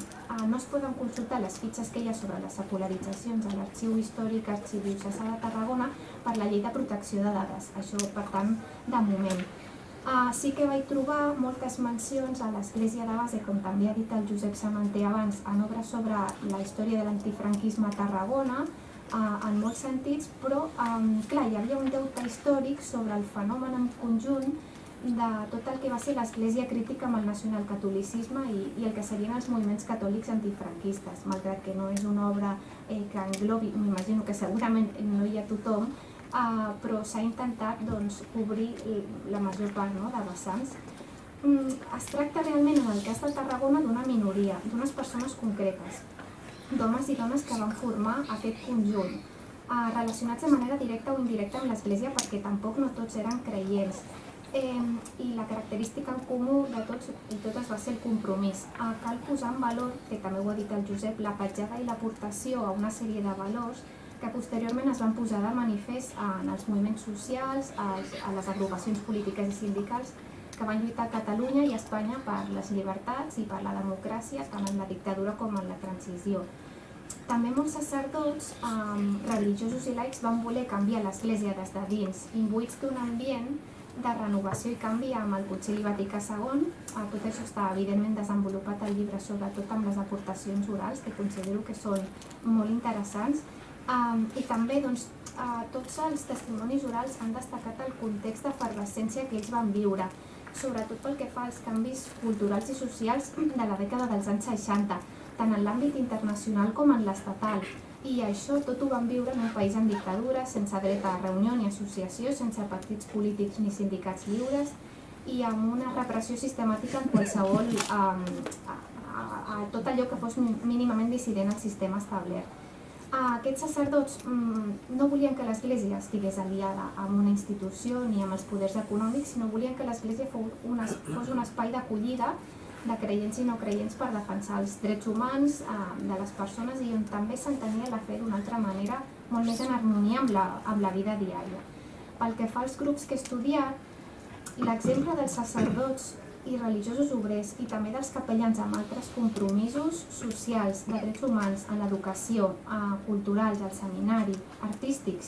no es poden consultar les fitxes que hi ha sobre les secularitzacions a l'Arxiu Històric Arxidiocesà de Tarragona per la Llei de Protecció de Dades. Això, per tant, de moment. Uh, sí que vaig trobar moltes mencions a l'Església de Base, com també ha dit el Josep Samanter abans, en obres sobre la història de l'antifranquisme a Tarragona, uh, en molts sentits, però um, clar, hi havia un deute històric sobre el fenomen en conjunt de tot el que va ser l'Església crítica amb el nacionalcatolicisme i, i el que serien els moviments catòlics antifranquistes, malgrat que no és una obra eh, que englobi, m'imagino que segurament no hi ha tothom, Uh, però s'ha intentat doncs, cobrir la major part, no?, de vessants. Mm, es tracta realment, en el cas de Tarragona, d'una minoria, d'unes persones concretes, d'homes i dones que van formar aquest conjunt, uh, relacionats de manera directa o indirecta amb l'Església, perquè tampoc no tots eren creients. Eh, I la característica en comú de tots i totes va ser el compromís. Uh, cal posar en valor, que també ho ha dit el Josep, la petjada i l'aportació a una sèrie de valors que posteriorment es van posar de manifest en els moviments socials, a les agrupacions polítiques i sindicals que van lluitar a Catalunya i a Espanya per les llibertats i per la democràcia, tant en la dictadura com en la transició. També molts sacerdots, eh, religiosos i laics van voler canviar l'Església des de dins, imbuïts d'un ambient de renovació i canvi amb el Concili Vaticà segon. Eh, tot això està evidentment desenvolupat al llibre, sobretot amb les aportacions orals, que considero que són molt interessants. Um, I també doncs, uh, tots els testimonis orals han destacat el context d'efervescència que ells van viure, sobretot pel que fa als canvis culturals i socials de la dècada dels anys seixanta, tant en l'àmbit internacional com en l'estatal. I això tot ho van viure en un país en dictadura, sense dret a reunió ni associació, sense partits polítics ni sindicats lliures i amb una repressió sistemàtica en qualsevol, um, a, a, a tot allò que fos mínimament dissident al sistema establert. Aquests sacerdots no volien que l'Església estigués aliada amb una institució ni amb els poders econòmics, sinó volien que l'Església fos un espai d'acollida de creients i no creients per defensar els drets humans de les persones i on també s'entenia la fe d'una altra manera, molt més en harmonia amb la, amb la vida diària. Pel que fa als grups que he estudiat, l'exemple dels sacerdots i religiosos obrers i també dels capellans amb altres compromisos socials, de drets humans, en l'educació, culturals, al seminari, artístics,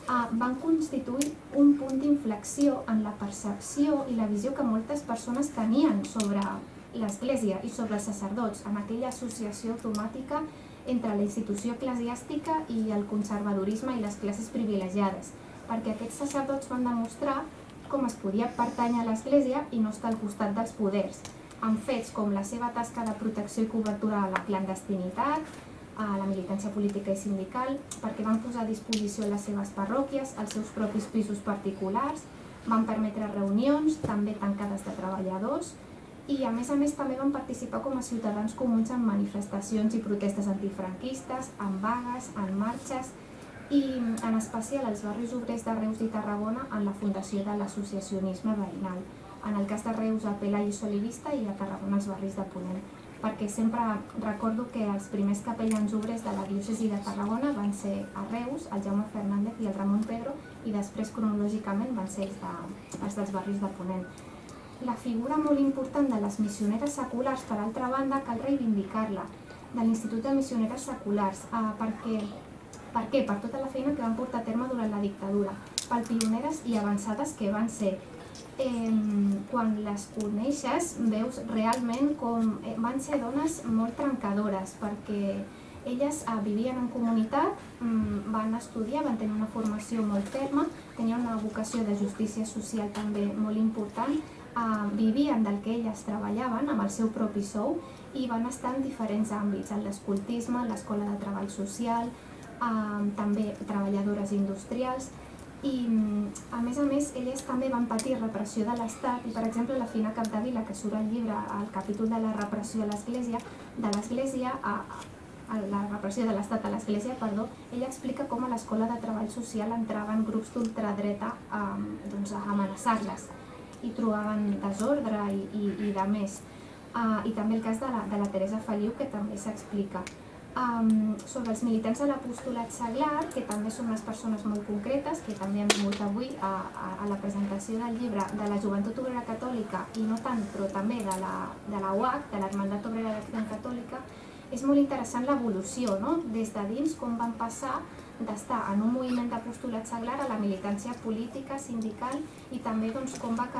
van constituir un punt d'inflexió en la percepció i la visió que moltes persones tenien sobre l'Església i sobre els sacerdots, en aquella associació automàtica entre la institució eclesiàstica i el conservadorisme i les classes privilegiades, perquè aquests sacerdots van demostrar com es podia pertànyer a l'Església i no estar al costat dels poders, amb fets com la seva tasca de protecció i cobertura a la clandestinitat, a la militància política i sindical, perquè van posar a disposició les seves parròquies, els seus propis pisos particulars, van permetre reunions, també tancades de treballadors, i a més a més també van participar com a ciutadans comuns en manifestacions i protestes antifranquistes, en vagues, en marxes, i en especial als barris obrers de Reus i Tarragona en la fundació de l'associacionisme veïnal. En el cas de Reus a Pelai i Solivista i a Tarragona als barris de Ponent, perquè sempre recordo que els primers capellans obrers de la diòcesi de Tarragona van ser a Reus, el Jaume Fernández i el Ramon Pedro, i després cronològicament van ser els, de, els dels barris de Ponent. La figura molt important de les missioneres seculars, per altra banda, cal reivindicar-la, de l'Institut de Missioneres Seculars, eh, perquè Per què? Per tota la feina que van portar a terme durant la dictadura, per pioneres i avançades que van ser. Eh, quan les coneixes veus realment com van ser dones molt trencadores, perquè elles eh, vivien en comunitat, van estudiar, van tenir una formació molt ferma, tenien una vocació de justícia social també molt important, eh, vivien del que elles treballaven amb el seu propi sou i van estar en diferents àmbits, en l'escoltisme, en l'escola de treball social, Uh, també treballadores industrials i a més a més elles també van patir repressió de l'Estat i per exemple la Fina Capdevila, que surt al llibre al capítol de la repressió a l'Església de l'Església a, a la repressió de l'Estat a l'Església, perdó, ella explica com a l'escola de treball social entraven grups d'ultradreta um, doncs, a amenaçar-les hi trobaven desordre i de més. I també el cas de la Teresa Feliu, que també s'explica. Sobre els militants de l'apostolat seglar, que també són unes persones molt concretes, que també han vingut avui a la presentació del llibre de la Joventut Obrera Catòlica, i no tant, però també de la U A C, de l'Hermandat Obrera d'Acció Catòlica, és molt interessant l'evolució, des de dins com van passar d'estar en un moviment d'apostolat seglar a la militància política, sindical, i també com va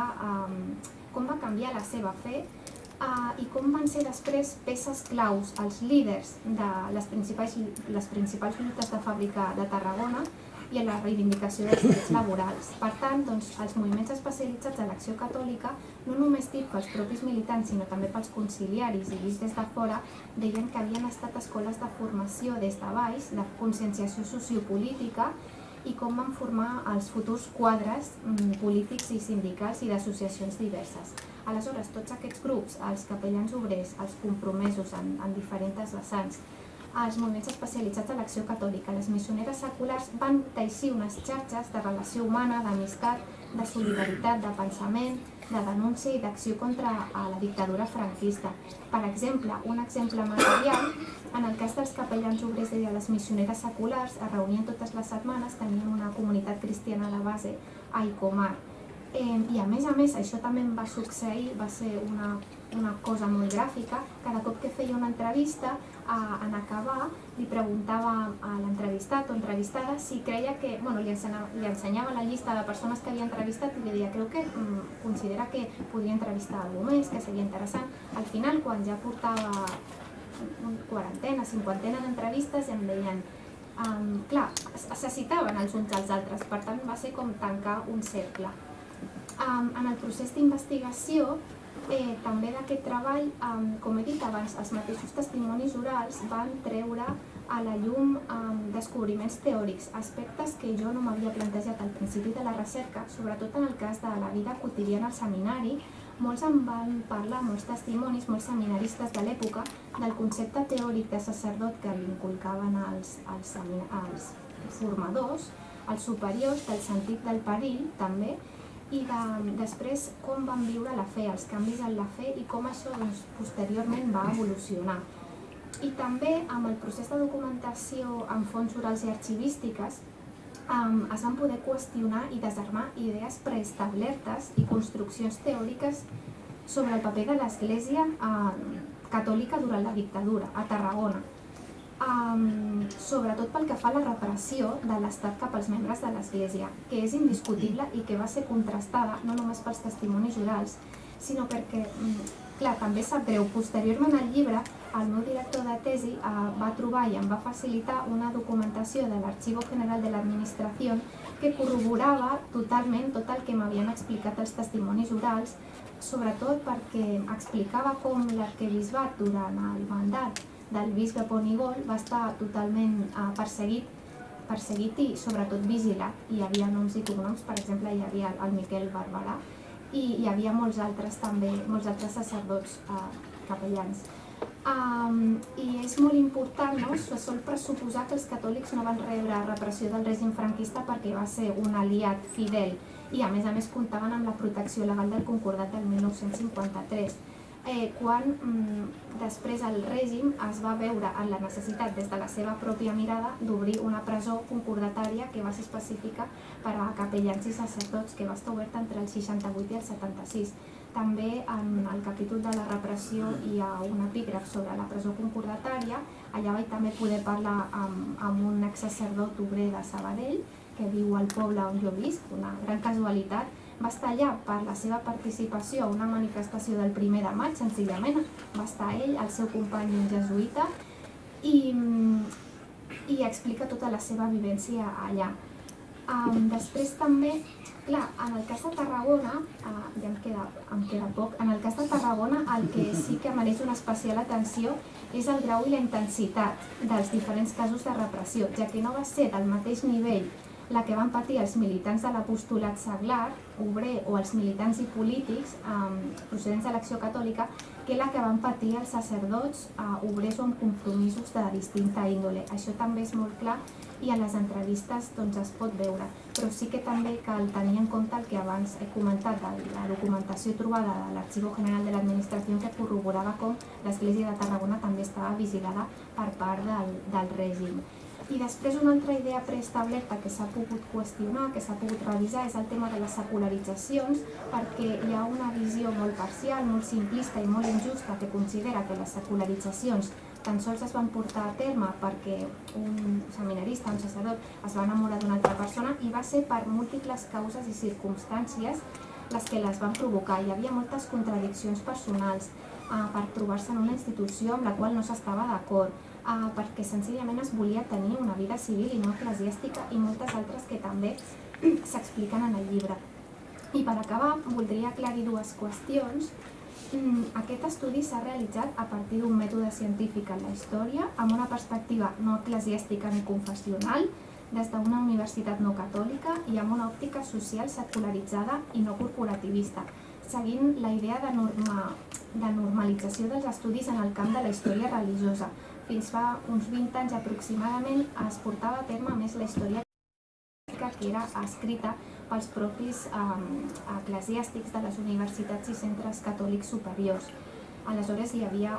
canviar la seva fe i com van ser després peces claus els líders de les principals lluites de fàbrica de Tarragona i en la reivindicació dels drets laborals. Per tant, els moviments especialitzats de l'Acció Catòlica, no només dit pels propis militants, sinó també pels conciliaris i vist des de fora, deien que havien estat escoles de formació des de baix, de conscienciació sociopolítica, i com van formar els futurs quadres polítics i sindicals i d'associacions diverses. Aleshores, tots aquests grups, els capellans obrers, els compromesos en diferents vessants, els moviments especialitzats de l'Acció Catòlica, les missioneres seculars, van teixir unes xarxes de relació humana, d'amistat, de solidaritat, de pensament, de denúncia i d'acció contra la dictadura franquista. Per exemple, un exemple material, en el cas dels capellans obrers i de les missioneres seculars, es reunien totes les setmanes, tenien una comunitat cristiana a la base a Icomar. I a més a més, això també em va succeir, va ser una cosa molt gràfica, cada cop que feia una entrevista, en acabar, li preguntava a l'entrevistat o entrevistada si creia que, bueno, li ensenyava la llista de persones que havia entrevistat i li deia, creu que considera que podria entrevistar algú més, que seria interessant. Al final, quan ja portava quarantena, cinquantena d'entrevistes, em deien, clar, se citaven els uns als altres, per tant va ser com tancar un cercle. En el procés d'investigació, també d'aquest treball, com he dit abans, els mateixos testimonis orals van treure a la llum descobriments teòrics, aspectes que jo no m'havia plantejat al principi de la recerca, sobretot en el cas de la vida quotidiana al seminari. Molts em van parlar, molts testimonis, molts seminaristes de l'època, del concepte teòric de sacerdot que l'inculcaven els formadors, els superiors, del sentit del perill, també, i després com van viure la fe, els canvis en la fe i com això posteriorment va evolucionar. I també amb el procés de documentació amb fonts orals i arxivístiques es van poder qüestionar i desarmar idees preestablertes i construccions teòriques sobre el paper de l'Església catòlica durant la dictadura a Tarragona, sobretot pel que fa a la repressió de l'Estat cap als membres de l'Església, que és indiscutible i que va ser contrastada no només pels testimonis orals, sinó perquè, clar, també sap greu, posteriorment al llibre, el meu director de tesi va trobar i em va facilitar una documentació de l'Archivo General de l'Administració que corroborava totalment tot el que m'havien explicat els testimonis orals, sobretot perquè explicava com l'arquebisbat durant el mandat del bisbe Ponigol va estar totalment perseguit i sobretot vigilat. Hi havia noms i cognoms, per exemple, hi havia el Miquel Barberà i hi havia molts altres també, molts altres sacerdots capellans. I és molt important, no? Se sol pressuposar que els catòlics no van rebre repressió del règim franquista perquè va ser un aliat fidel i a més a més comptaven amb la protecció legal del Concordat del mil nou-cents cinquanta-tres. Quan després el règim es va veure en la necessitat, des de la seva pròpia mirada, d'obrir una presó concordatària que va ser específica per a capellans i sacerdots, que va estar oberta entre el seixanta-vuit i el setanta-sis. També en el capítol de la repressió hi ha un epígraf sobre la presó concordatària. Allà vaig també poder parlar amb un exsacerdot obrer de Sabadell, que viu al poble on jo visc, una gran casualitat. Va estar allà per la seva participació a una manifestació del primer de maig, senzillament. Va estar ell, el seu company, un jesuïta, i explica tota la seva vivència allà. Després també, clar, en el cas de Tarragona, ja em queda poc, en el cas de Tarragona el que sí que mereix una especial atenció és el grau i la intensitat dels diferents casos de repressió, ja que no va ser del mateix nivell la que van patir els militants de l'apostolat seglar, obrer, o els militants i polítics procedents de l'Acció Catòlica, que la que van patir els sacerdots, obrers o amb compromisos de distinta índole. Això també és molt clar i a les entrevistes es pot veure, però sí que també cal tenir en compte el que abans he comentat de la documentació trobada de l'Arxivo General de l'Administració, que corroborava com l'Església de Tarragona també estava vigilada per part del règim. I després una altra idea preestablerta que s'ha pogut qüestionar, que s'ha pogut revisar, és el tema de les secularitzacions, perquè hi ha una visió molt parcial, molt simplista i molt injusta que considera que les secularitzacions tan sols es van portar a terme perquè un seminarista, un sacerdot, es va enamorar d'una altra persona i va ser per múltiples causes i circumstàncies les que les van provocar. Hi havia moltes contradiccions personals per trobar-se en una institució amb la qual no s'estava d'acord, perquè senzillament es volia tenir una vida civil i no eclesiàstica i moltes altres que també s'expliquen en el llibre. I per acabar, voldria aclarir dues qüestions. Aquest estudi s'ha realitzat a partir d'un mètode científic en la història, amb una perspectiva no eclesiàstica ni confessional, des d'una universitat no catòlica i amb una òptica social secularitzada i no corporativista, seguint la idea de normalització dels estudis en el camp de la història religiosa. Fins fa uns vint anys aproximadament es portava a terme més la història que era escrita pels propis eclesiàstics de les universitats i centres catòlics superiors. Aleshores hi havia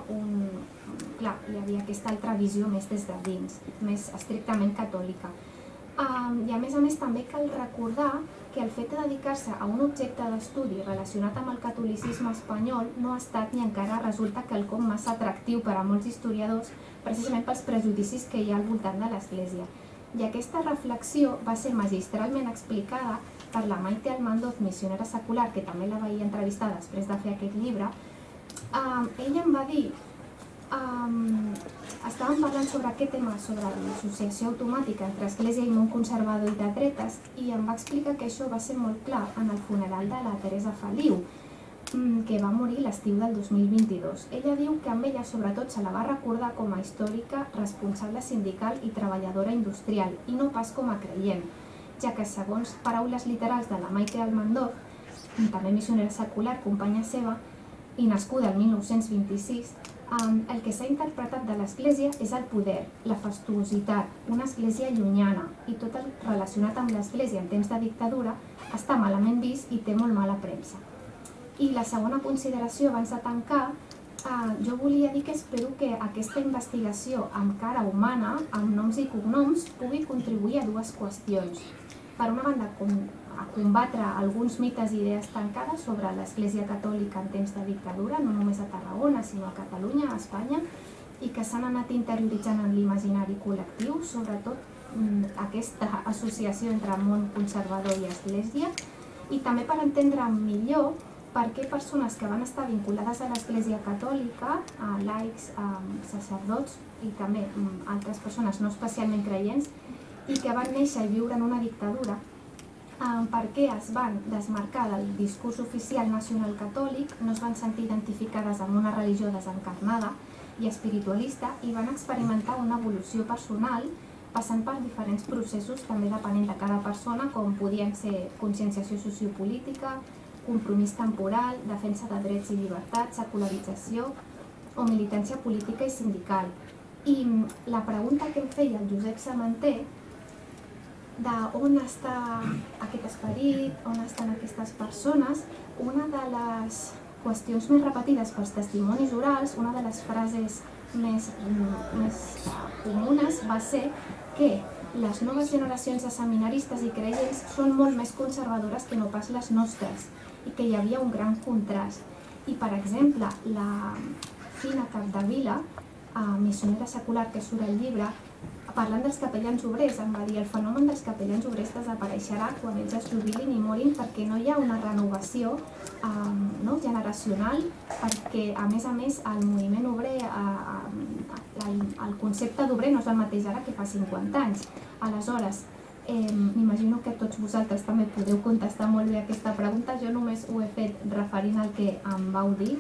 aquesta altra visió més des de dins, més estrictament catòlica. I a més a més també cal recordar que el fet de dedicar-se a un objecte d'estudi relacionat amb el catolicisme espanyol no ha estat ni encara resulta quelcom massa atractiu per a molts historiadors, precisament pels prejudicis que hi ha al voltant de l'Església. I aquesta reflexió va ser magistralment explicada per la Maite Almandoz, missionera secular, que també la vaig entrevistar després de fer aquest llibre. Ella em va dir, estàvem parlant sobre aquest tema, sobre l'associació automàtica entre Església i món conservador i de dretes, i em va explicar que això va ser molt clar en el funeral de la Teresa Feliu, que va morir l'estiu del dos mil vint-i-dos. Ella diu que amb ella sobretot se la va recordar com a històrica, responsable sindical i treballadora industrial, i no pas com a creient, ja que segons paraules literals de la Maite Almandoz, també missionera secular, companya seva, i nascuda el mil nou-cents vint-i-sis, el que s'ha interpretat de l'Església és el poder, la fastuositat, una església llunyana, i tot el relacionat amb l'Església en temps de dictadura està malament vist i té molt mala premsa. I la segona consideració, abans de tancar, jo volia dir que espero que aquesta investigació amb cara humana, amb noms i cognoms, pugui contribuir a dues qüestions. Per una banda, a combatre alguns mites i idees tancades sobre l'Església Catòlica en temps de dictadura, no només a Tarragona, sinó a Catalunya, a Espanya, i que s'han anat interioritzant en l'imaginari col·lectiu, sobretot aquesta associació entre món conservador i Església, i també per entendre millor per què persones que van estar vinculades a l'Església Catòlica, laics, sacerdots i també altres persones no especialment creients, i que van néixer i viure en una dictadura, per què es van desmarcar del discurs oficial nacional catòlic, no es van sentir identificades amb una religió desencarnada i espiritualista i van experimentar una evolució personal passant per diferents processos també depenent de cada persona, com podien ser conscienciació sociopolítica, compromís temporal, defensa de drets i llibertats, secularització o militància política i sindical. I la pregunta que em feia el Josep Samanter d'on està aquest esperit, on estan aquestes persones, una de les qüestions més repetides pels testimonis orals, una de les frases més comunes va ser que les noves generacions de seminaristes i creients són molt més conservadores que no pas les nostres i que hi havia un gran contrast. I, per exemple, la Fina Capdevila, missionera secular que surt al llibre, parlant dels capellans obrers, em va dir el fenomen dels capellans obrers desapareixerà quan ells es jubilin i morin perquè no hi ha una renovació generacional, perquè a més a més el moviment obrer, el concepte d'obrer no és el mateix ara que fa cinquanta anys. Aleshores, m'imagino que tots vosaltres també podeu contestar molt bé aquesta pregunta, jo només ho he fet referint al que em vau dir,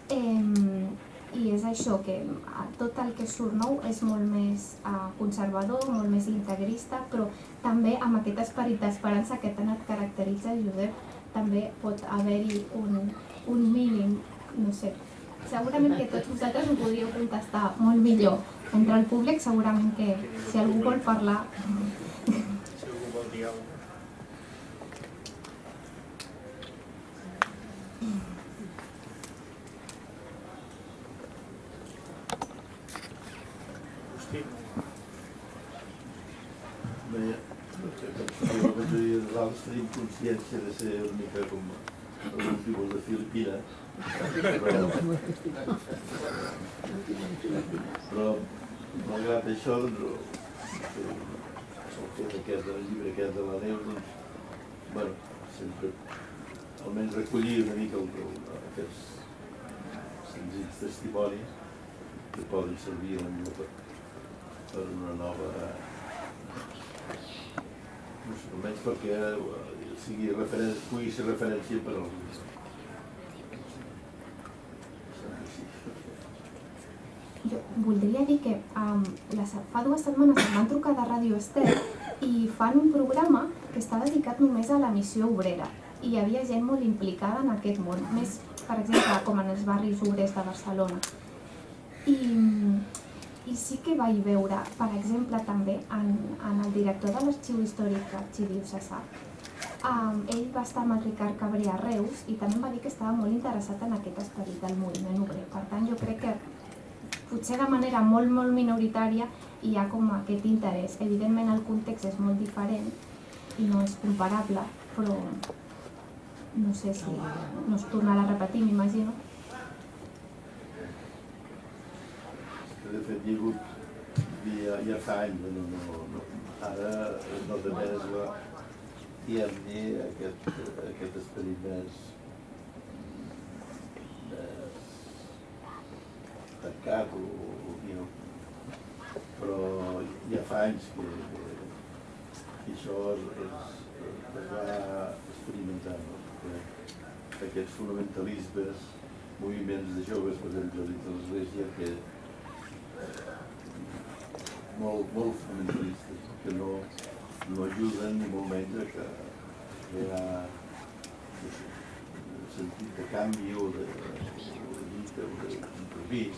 i és això, que tot el que surt nou és molt més conservador, molt més integrista, però també amb aquest esperit d'esperança que tant et caracteritza, Josep, també pot haver-hi un mínim, no sé, segurament que tots vosaltres ho podríeu contestar molt millor. Entre el públic segurament que si algú vol parlar... Si algú vol dir alguna cosa. Bé, no sé, la majoria de nosaltres tenim consciència de ser una mica com algun tipus de Filipina, però malgrat això, doncs, el fet aquest del llibre aquest de la Neus, doncs, bueno, sempre almenys recollir una mica aquests senzills testimonis que poden servir per una nova... almenys perquè pugui ser referència per als... Jo voldria dir que fa dues setmanes em van trucar de Ràdio Estel i fan un programa que està dedicat només a la missió obrera i hi havia gent molt implicada en aquest món, més, per exemple, com en els barris obrers de Barcelona. I sí que vaig veure, per exemple, també en el director de l'Arxiu Històric arxidiocesà. Ell va estar amb el Ricard Cabré a Reus i també em va dir que estava molt interessat en aquest esperit del moviment obrer. Per tant, jo crec que potser de manera molt, molt minoritària hi ha com aquest interès. Evidentment el context és molt diferent i no és comparable, però no sé si no es tornarà a repetir, m'imagino. De fet, hi ha hagut ja fa anys, ara no de més la diguem-ne aquest esperit més tancat, però ja fa anys que això es va experimentar, aquests fonamentalismes, moviments de joves, per exemple, dins de l'Església, que molt fonamentalistes, que no ajuden ni molt menys a crear sentit de canvi o de lluita o d'imprevist.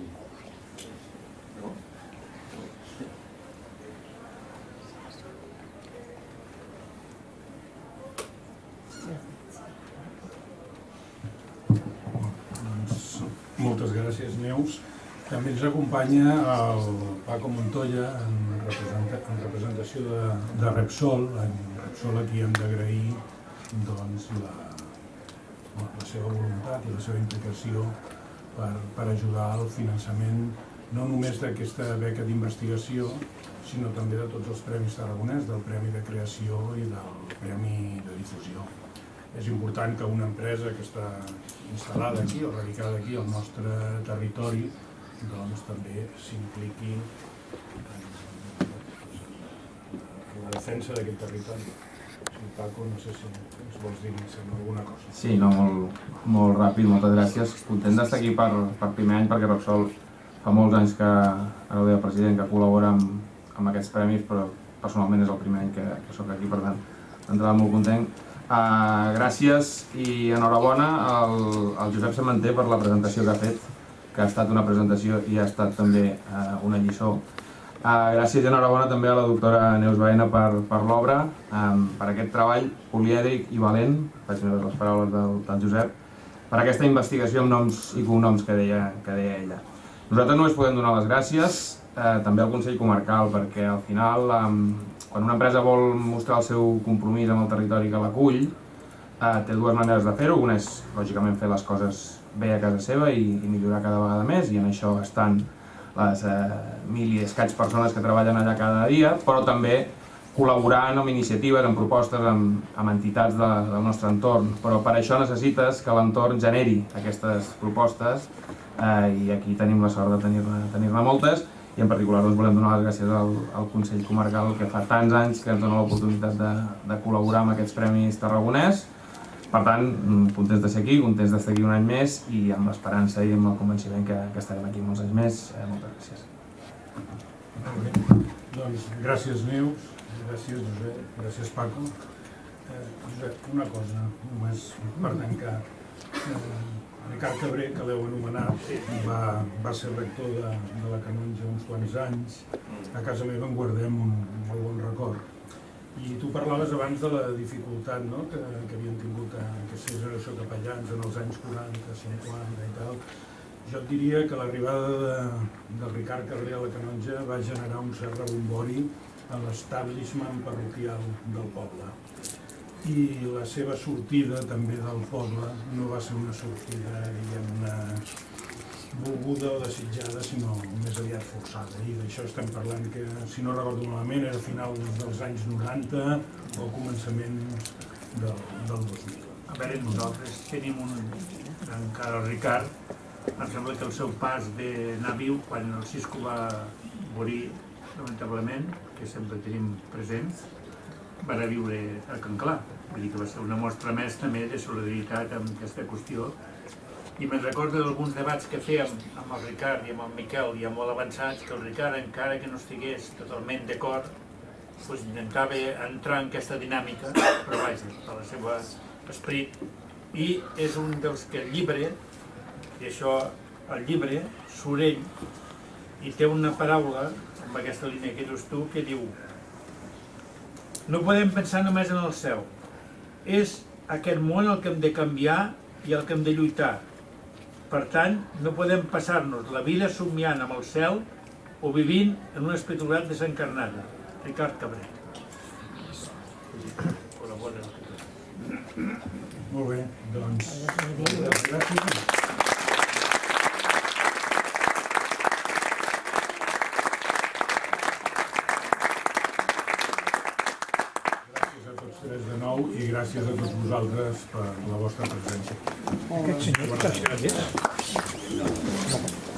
Moltes gràcies, Neus. També ens acompanya el Paco Montoya en representació de Repsol. En Repsol aquí hem d'agrair la seva voluntat i la seva implicació per ajudar al finançament no només d'aquesta beca d'investigació, sinó també de tots els premis tarragonès, del Premi de Creació i del Premi de Difusió. És important que una empresa que està instal·lada aquí o radicada aquí al nostre territori doncs també s'impliqui en la defensa d'aquest territori. Paco, no sé si ens vols dir alguna cosa. Sí, no, molt ràpid, moltes gràcies. Content d'estar aquí per primer any perquè Repsol fa molts anys que, ara ho deia el president, que col·labora amb aquests premis, però personalment és el primer any que soc aquí, per tant, d'entrada molt content. Gràcies i enhorabona al Josep Sementé per la presentació que ha fet, que ha estat una presentació i ha estat també una lliçó. Gràcies i enhorabona també a la doctora Neus Baena per l'obra, per aquest treball polièdric i valent, faig meves les paraules del Josep, per aquesta investigació amb noms i cognoms que deia ella. Nosaltres només podem donar les gràcies, també al Consell Comarcal, perquè al final, quan una empresa vol mostrar el seu compromís amb el territori que l'acull, té dues maneres de fer-ho. Una és, lògicament, fer les coses bé a casa seva i millorar cada vegada més, i en això estan les mil i escaig persones que treballen allà cada dia, però també col·laborant amb iniciatives, amb propostes, amb entitats del nostre entorn. Però per això necessites que l'entorn generi aquestes propostes i aquí tenim la sort de tenir-ne moltes i en particular volem donar les gràcies al Consell Comarcal que fa tants anys que ens dona l'oportunitat de col·laborar amb aquests premis tarragonès. Per tant, contents de ser aquí, contents d'estar aquí un any més i amb l'esperança i amb el convenciment que estarem aquí molts anys més. Moltes gràcies. Doncs gràcies, Neus, gràcies, Josep, gràcies, Paco. Josep, una cosa, només per tancar. Ricard Cabré, que l'heu anomenat, va, va ser rector de, de la Canonja uns quants anys. A casa meva en guardem un molt bon record. I tu parlaves abans de la dificultat, no?, que, que havien tingut aquesta generació de capellans en els anys quaranta, cinquanta i tal. Jo et diria que l'arribada de, del Ricard Cabré a la Canonja va generar un cert rebombori a l'establishment parroquial del poble. I la seva sortida també del poble no va ser una sortida, diguem-ne, volguda o desitjada, sinó més aviat forçada. I d'això estem parlant que, si no recordo malament, era a final dels anys noranta o començament del, del dos mil. A veure, nosaltres tenim un... encara el Ricard, em sembla que el seu pas d'anar viu, quan el Cisco va morir, lamentablement, que sempre tenim presents, va anar a viure a Can Clar. Vull dir que va ser una mostra més també de solidaritat amb aquesta qüestió. I me'n recordo d'alguns debats que fèiem amb el Ricard i amb el Miquel, ja molt avançats, que el Ricard, encara que no estigués totalment d'acord, doncs intentava entrar en aquesta dinàmica, però vaja, per la seva esperit. I és un dels que el llibre, i això, el llibre, surt ell, i té una paraula, amb aquesta línia que dius tu, que diu: no podem pensar només en el cel. És aquest món el que hem de canviar i el que hem de lluitar. Per tant, no podem passar-nos la vida somiant amb el cel o vivint en una espiritualitat desencarnada. Ricard Cabré. Molt bé, doncs... gràcies. De nou i gràcies a tots vosaltres per la vostra presència. Aquest senyor, gràcies.